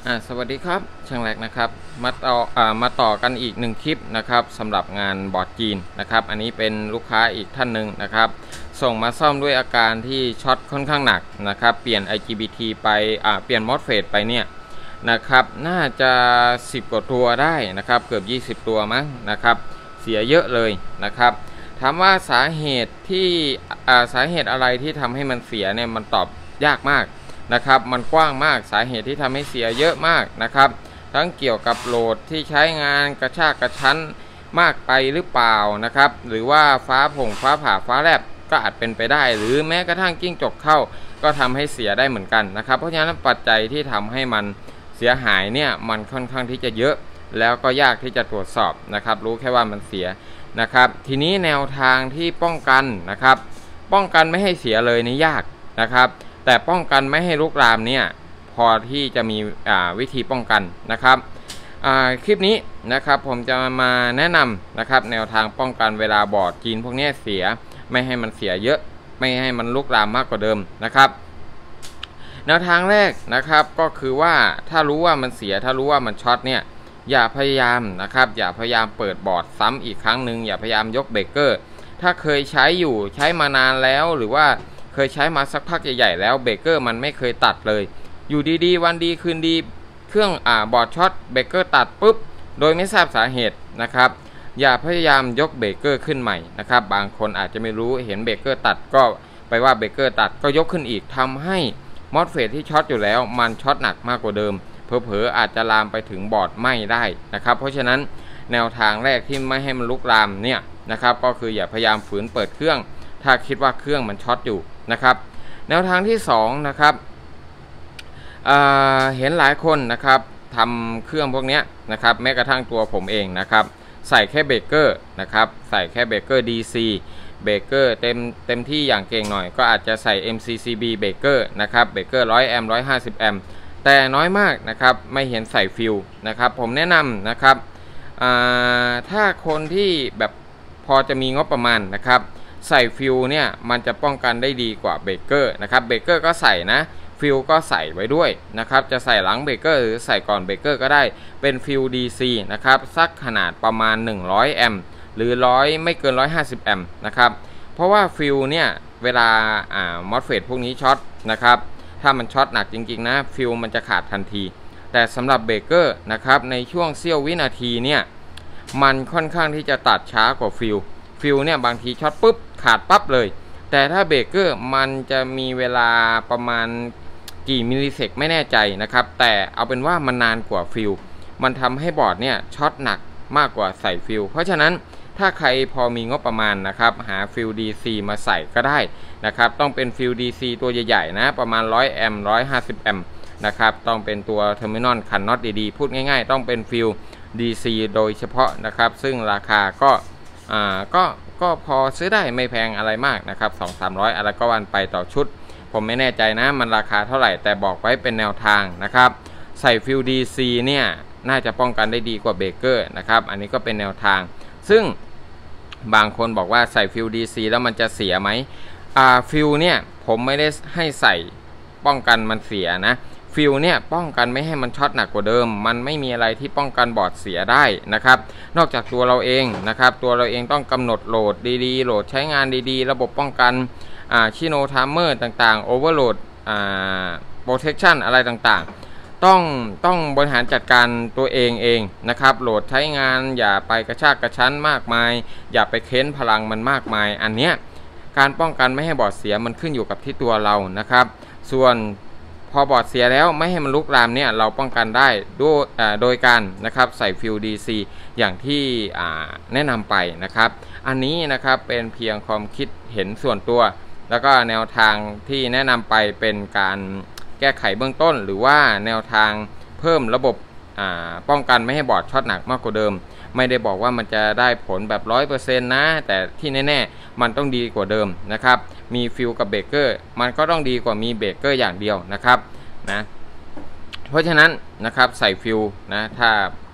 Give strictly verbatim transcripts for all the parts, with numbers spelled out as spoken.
อ่าสวัสดีครับช่างแรกนะครับมาต่ออ่ามาต่อกันอีกหนึ่งคลิปนะครับสำหรับงานบอร์ดจีนนะครับอันนี้เป็นลูกค้าอีกท่านหนึ่งนะครับส่งมาซ่อมด้วยอาการที่ช็อตค่อนข้างหนักนะครับเปลี่ยน ไอ จี บี ที ไปอ่าเปลี่ยน มอสเฟต ไปเนี่ยนะครับน่าจะสิบกว่าตัวได้นะครับเกือบยี่สิบตัวมั้งนะครับเสียเยอะเลยนะครับถามว่าสาเหตุที่อ่าสาเหตุอะไรที่ทำให้มันเสียเนี่ยมันตอบยากมากนะครับมันกว้างมากสาเหตุที่ทำให้เสียเยอะมากนะครับทั้งเกี่ยวกับโหลดที่ใช้งานกระชากกระชั้นมากไปหรือเปล่านะครับหรือว่าฟ้าผงฟ้าผ่าฟ้าแลบก็อาจเป็นไปได้หรือแม้กระทั่งกิ้งจกเข้าก็ทำให้เสียได้เหมือนกันนะครับเพราะฉะนั้นปัจจัยที่ทำให้มันเสียหายเนี่ยมันค่อนข้างที่จะเยอะแล้วก็ยากที่จะตรวจสอบนะครับรู้แค่ว่ามันเสียนะครับทีนี้แนวทางที่ป้องกันนะครับป้องกันไม่ให้เสียเลยนี่ยากนะครับแต่ป้องกันไม่ให้ลุกลามเนี่ยพอที่จะมีวิธีป้องกันนะครับคลิปนี้นะครับผมจะมาแนะนำนะครับแนวทางป้องกันเวลาบอร์ดจีนพวกนี้เสียไม่ให้มันเสียเยอะไม่ให้มันลุกลามมากกว่าเดิมนะครับแนวทางแรกนะครับก็คือว่าถ้ารู้ว่ามันเสียถ้ารู้ว่ามันช็อตเนี่ยอย่าพยายามนะครับอย่าพยายามเปิดบอร์ดซ้ำอีกครั้งหนึ่งอย่าพยายามยกเบรกเกอร์ถ้าเคยใช้อยู่ใช้มานานแล้วหรือว่าเคยใช้มาสักพักใหญ่ๆแล้วเบรกเกอร์มันไม่เคยตัดเลยอยู่ดีๆวันดีคืนดีเครื่องอ่าบอร์ดช็อตเบรกเกอร์ตัดปุ๊บโดยไม่ทราบสาเหตุนะครับอย่าพยายามยกเบรกเกอร์ขึ้นใหม่นะครับบางคนอาจจะไม่รู้เห็นเบรกเกอร์ตัดก็ไปว่าเบรกเกอร์ตัดก็ยกขึ้นอีกทำให้มอสเฟตที่ช็อตอยู่แล้วมันช็อตหนักมากกว่าเดิมเผลอๆอาจจะลามไปถึงบอร์ดไหม้ได้นะครับเพราะฉะนั้นแนวทางแรกที่ไม่ให้มันลุกลามเนี่ยนะครับก็คืออย่าพยายามฝืนเปิดเครื่องถ้าคิดว่าเครื่องมันช็อตอยู่นะครับแนวทางที่สองนะครับ เ, เห็นหลายคนนะครับทำเครื่องพวกนี้นะครับแม้กระทั่งตัวผมเองนะครับใส่แค่เบรกเกอร์นะครับใส่แค่เบรกเกอร์ ดี ซี เบรกเกอร์เต็มเต็มที่อย่างเก่งหน่อยก็อาจจะใส่ เอ็ม ซี ซี บี เบรกเกอร์นะครับเบรกเกอร์หนึ่งร้อยแอมป์หนึ่งร้อยห้าสิบแอมป์แต่น้อยมากนะครับไม่เห็นใส่ฟิลนะครับผมแนะนำนะครับถ้าคนที่แบบพอจะมีงบประมาณนะครับใส่ฟิลเนี่ยมันจะป้องกันได้ดีกว่าเบรกเกอร์นะครับเบรกเกอร์ก็ใส่นะฟิลก็ใส่ไว้ด้วยนะครับจะใส่หลังเบรกเกอร์หรือใส่ก่อนเบรกเกอร์ก็ได้เป็นฟิล ดี ซี นะครับสักขนาดประมาณหนึ่งร้อยแอมป์หรือร้อยไม่เกินหนึ่งร้อยห้าสิบแอมป์นะครับเพราะว่าฟิลเนี่ยเวลาอ่ามอสเฟตพวกนี้ช็อตนะครับถ้ามันช็อตหนักจริงๆนะฟิลมันจะขาดทันทีแต่สำหรับเบรกเกอร์นะครับในช่วงเสี้ยววินาทีเนี่ยมันค่อนข้างที่จะตัดช้ากว่าฟิลฟิลเนี่ยบางทีช็อตปุ๊บขาดปั๊บเลยแต่ถ้าเบรกเกอร์มันจะมีเวลาประมาณกี่มิลลิเซกไม่แน่ใจนะครับแต่เอาเป็นว่ามันนานกว่าฟิลมันทำให้บอร์ดเนี่ยช็อตหนักมากกว่าใส่ฟิลเพราะฉะนั้นถ้าใครพอมีงบประมาณนะครับหาฟิล ดี ซี มาใส่ก็ได้นะครับต้องเป็นฟิล ดี ซี ตัวใหญ่ๆนะประมาณหนึ่งร้อยแอมป์หนึ่งร้อยห้าสิบแอมป์นะครับต้องเป็นตัวเทอร์มินอลคันน็อตดีๆพูดง่ายๆต้องเป็นฟิล ดี ซี โดยเฉพาะนะครับซึ่งราคาก็อ่าก็ก็พอซื้อได้ไม่แพงอะไรมากนะครับ สองถึงสามร้อย อะไรก็วันไปต่อชุดผมไม่แน่ใจนะมันราคาเท่าไหร่แต่บอกไว้เป็นแนวทางนะครับใส่ฟิล ดี ซี เนี่ยน่าจะป้องกันได้ดีกว่าเบรกเกอร์นะครับอันนี้ก็เป็นแนวทางซึ่งบางคนบอกว่าใส่ฟิล ดี ซี แล้วมันจะเสียไหมอ่าฟิลเนี่ยผมไม่ได้ให้ใส่ป้องกันมันเสียนะฟิลเนี่ยป้องกันไม่ให้มันช็อตหนักกว่าเดิมมันไม่มีอะไรที่ป้องกันบอร์ดเสียได้นะครับนอกจากตัวเราเองนะครับตัวเราเองต้องกำหนดโหลดดีๆโหลดใช้งานดีๆระบบป้องกันอ่าชิโนไทม์เมอร์ต่างๆโอเวอร์โหลดอ่าโปรเทคชั่นอะไรต่างๆต้องต้องบริหารจัดการตัวเองเองนะครับโหลดใช้งานอย่าไปกระชากกระชั้นมากมายอย่าไปเค้นพลังมันมากมายอันเนี้ยการป้องกันไม่ให้บอร์ดเสียมันขึ้นอยู่กับที่ตัวเรานะครับส่วนพอบอร์ดเสียแล้วไม่ให้มันลุกลามเนี่ยเราป้องกันได้ด้วยโดยการนะครับใส่ฟิล ดี ซี อย่างที่แนะนำไปนะครับอันนี้นะครับเป็นเพียงความคิดเห็นส่วนตัวแล้วก็แนวทางที่แนะนำไปเป็นการแก้ไขเบื้องต้นหรือว่าแนวทางเพิ่มระบบป้องกันไม่ให้บอร์ดช็อตหนักมากกว่าเดิมไม่ได้บอกว่ามันจะได้ผลแบบ ร้อยเปอร์เซ็นต์ นะแต่ที่แน่ๆมันต้องดีกว่าเดิมนะครับมีฟิลกับเบรกเกอร์มันก็ต้องดีกว่ามีเบรกเกอร์อย่างเดียวนะครับนะเพราะฉะนั้นนะครับใส่ฟิลนะถ้า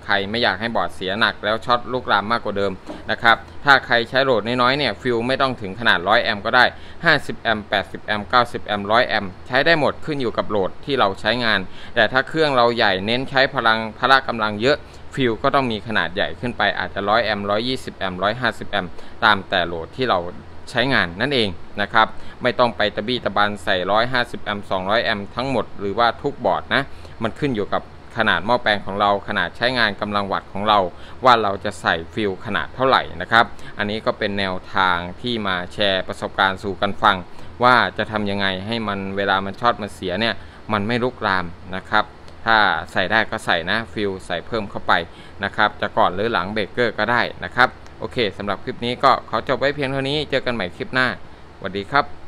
ใครไม่อยากให้บอร์ดเสียหนักแล้วช็อตลูกลามมากกว่าเดิมนะครับถ้าใครใช้โหลดน้อยๆเนี่ยฟิลไม่ต้องถึงขนาดหนึ่งร้อยแอมป์ก็ได้ห้าสิบแอมป์แปดสิบแอมป์เก้าสิบแอมป์หนึ่งร้อยแอมป์ใช้ได้หมดขึ้นอยู่กับโหลดที่เราใช้งานแต่ถ้าเครื่องเราใหญ่เน้นใช้พลังพละกำลังเยอะฟิลก็ต้องมีขนาดใหญ่ขึ้นไปอาจจะหนึ่งร้อยแอมป์หนึ่งร้อยยี่สิบแอมป์หนึ่งร้อยห้าสิบแอมป์ตามแต่โหลดที่เราใช้งานนั่นเองนะครับไม่ต้องไปตะบี้ตะบันใส่หนึ่งร้อยห้าสิบแอมป์สองร้อยแอมป์ทั้งหมดหรือว่าทุกบอร์ดนะมันขึ้นอยู่กับขนาดหม้อแปลงของเราขนาดใช้งานกำลังวัตต์ของเราว่าเราจะใส่ฟิลขนาดเท่าไหร่นะครับอันนี้ก็เป็นแนวทางที่มาแชร์ประสบการณ์สู่กันฟังว่าจะทำยังไงให้มันเวลามันช็อตมันเสียเนี่ยมันไม่ลุกลามนะครับถ้าใส่ได้ก็ใส่นะฟิลใส่เพิ่มเข้าไปนะครับจะก่อนหรือหลังเบรกเกอร์ก็ได้นะครับโอเคสำหรับคลิปนี้ก็ขอจบไว้เพียงเท่านี้เจอกันใหม่คลิปหน้าสวัสดีครับ